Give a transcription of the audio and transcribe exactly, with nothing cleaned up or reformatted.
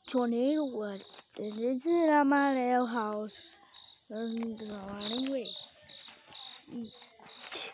tornado was this is at my little house. There's running away. Eat.